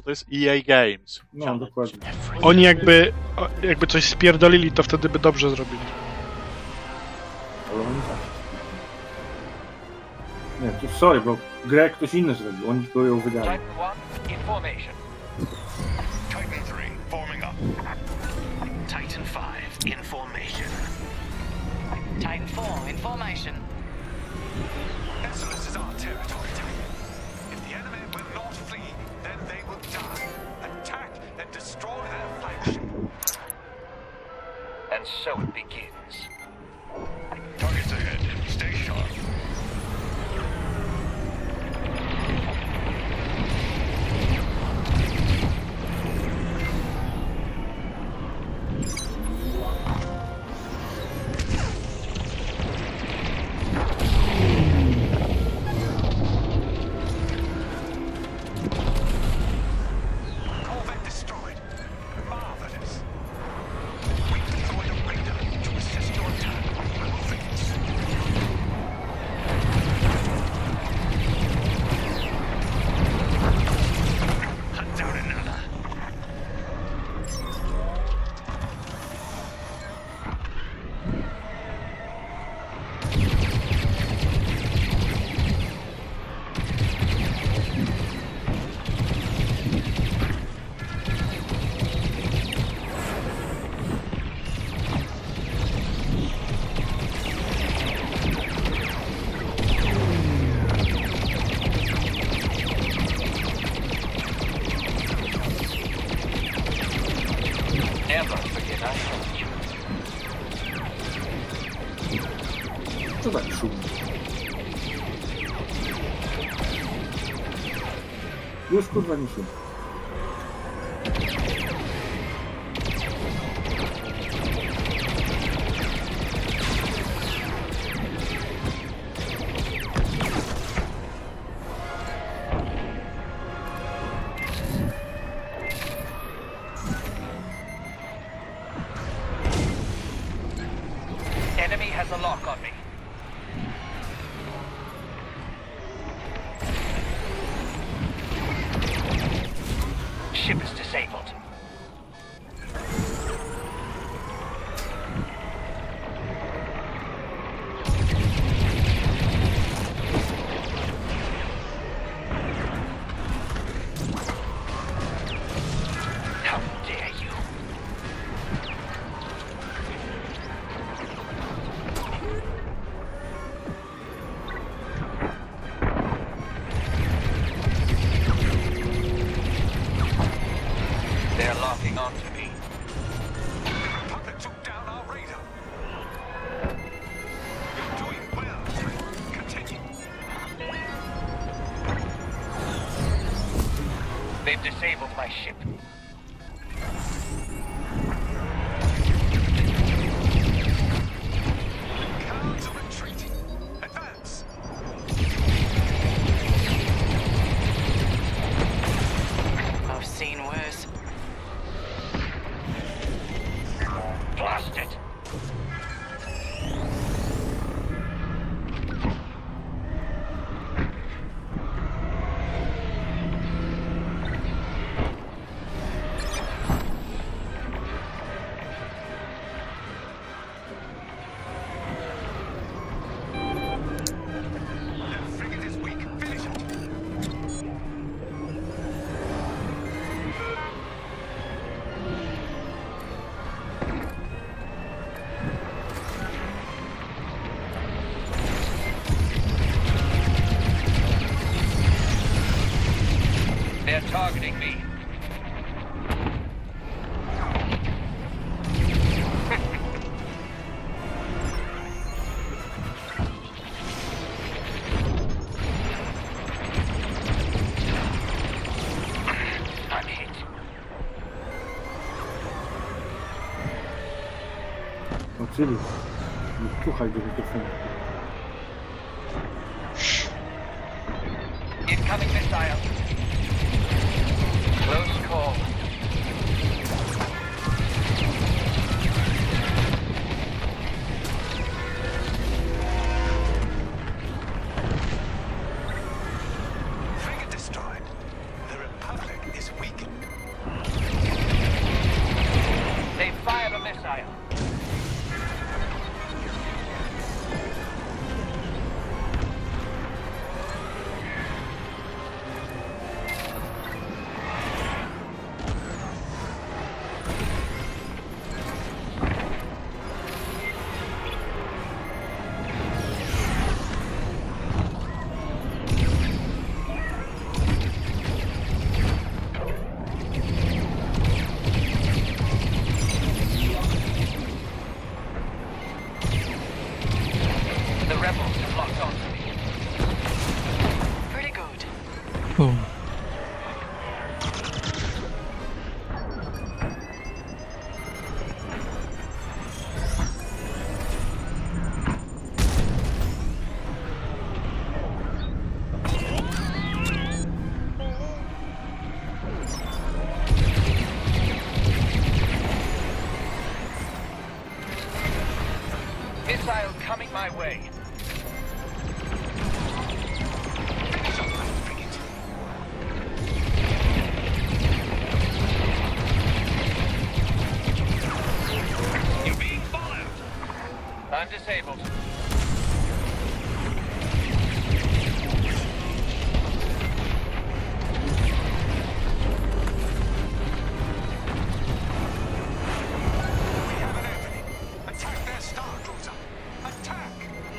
To jest EA Games. No, dokładnie. Oni jakby coś spierdolili, to wtedy by dobrze zrobili. Ale oni tak. Nie, to sorry, bo grę ktoś inny zrobił, oni tylko ją wydali. Titan 1 in formation. Titan 3 forming up. Titan 5 in formation. Titan 4 in formation. Excellence is our territory, Titan. If the enemy will not flee, then they will die. Attack and destroy their flagship. And so it begins. Targets ahead. Stay sharp. Corvette destroyed. Marvelous. We've deployed a radar to assist your attack. Moving it. Hunt down another. Never forget I helped you. Co tak szum? Już kurwa nie szum. Enemy has a lock on me. Ship is disabled. How dare you? They're locking onto me. Republic took down our radar. You're doing well. Continue. They've disabled my ship. Cowards are retreating. Advance. I've seen worse. Blast it! The frigate is weak. Finish it. They're targeting me. I'm hit. No czyli, nie słuchaj do mikrofonu. Incoming missile. Close call. Frigate destroyed. The Republic is weakened. my way. Finish off that frigate. You're being followed. I'm disabled. We have an opening. Attack their star cruiser. Attack!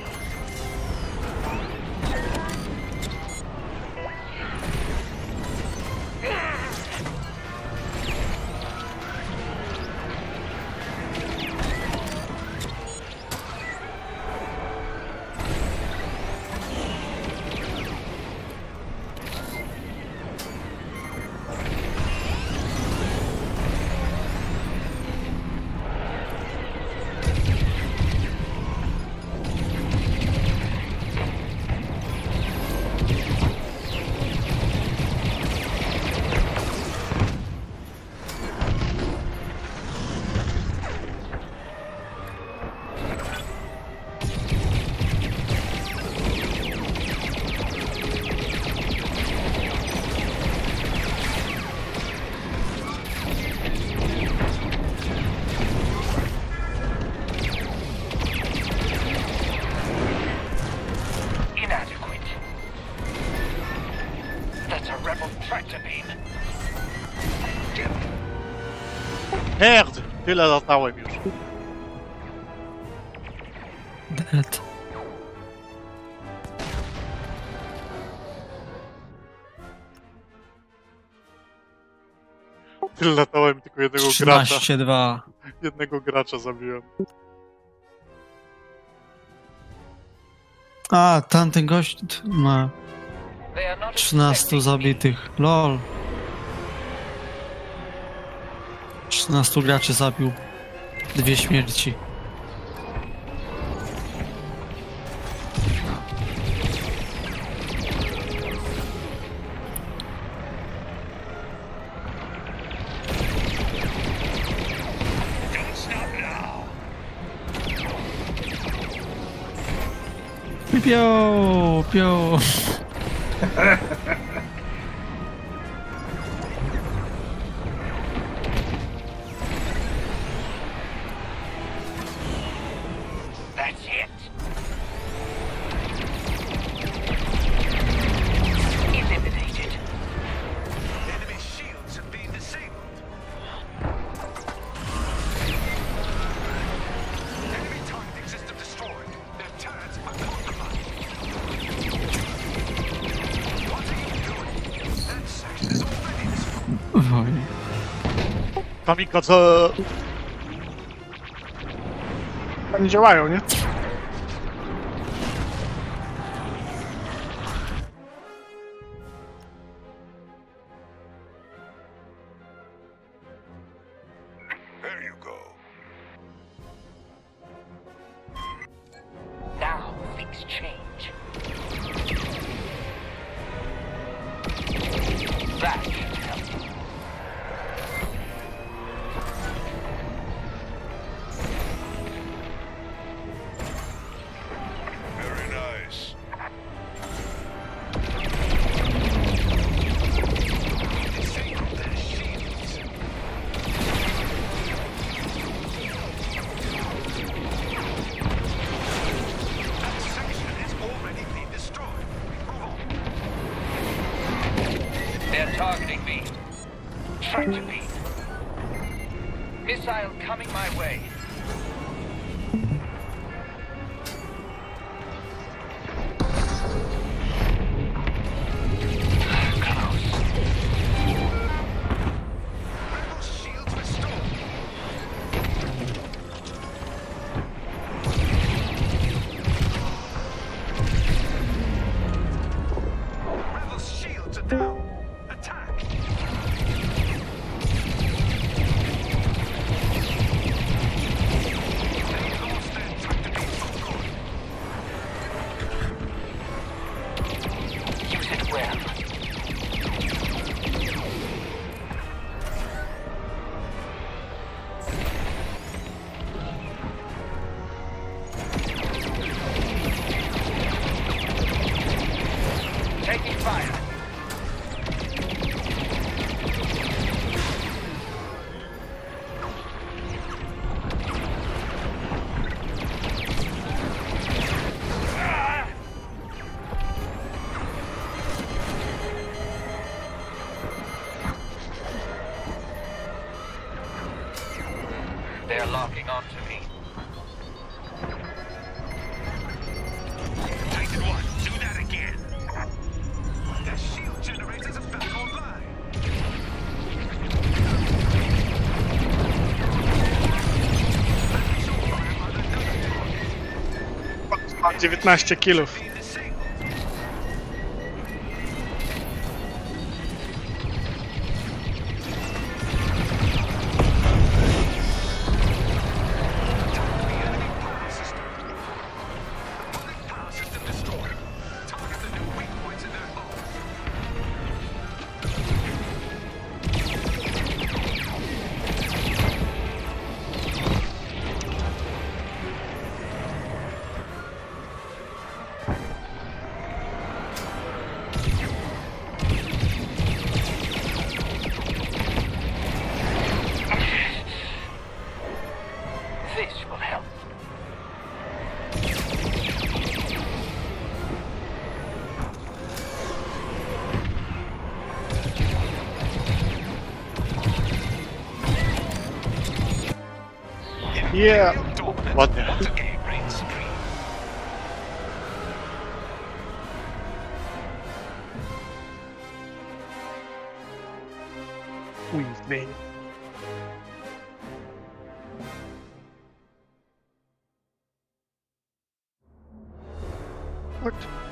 Inadequate. That's a rebel tractor beam. Merde! Tyle latałem już. Dead. Tyle latałem, tylko jednego gracza. 13-2. Jednego gracza zabiłem. A, tamten gość ma They are not 13 expecting me. zabitych. LOL. 13 graczy zabił. 2 śmierci. Don't stop now. Piu, piu. That's it. Eliminated. Enemy shields have been disabled. Enemy targeting system destroyed. Their turrets are compromised. What are you doing? That section is already destroyed. Oj. Kamikaze! Nie działają, nie? There you go. Now things change. That should help. Very nice. Disable their shields. That section has already been destroyed. Move on. They're targeting me. Tractor beam. Missile coming my way. Rebel shields restored. Rebel shields are down. Attack. 19 kilów. Power system destroyed. Target the new weak points in their hull. This will help. Yeah. Ładnie. A raid screen. We've What?